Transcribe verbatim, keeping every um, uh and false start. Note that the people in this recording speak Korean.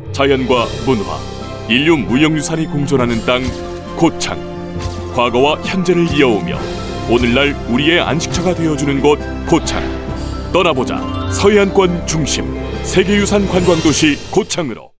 자연과 문화, 인류 무형유산이 공존하는 땅 고창. 과거와 현재를 이어오며 오늘날 우리의 안식처가 되어주는 곳 고창. 떠나보자 서해안권 중심 세계유산 관광도시 고창으로.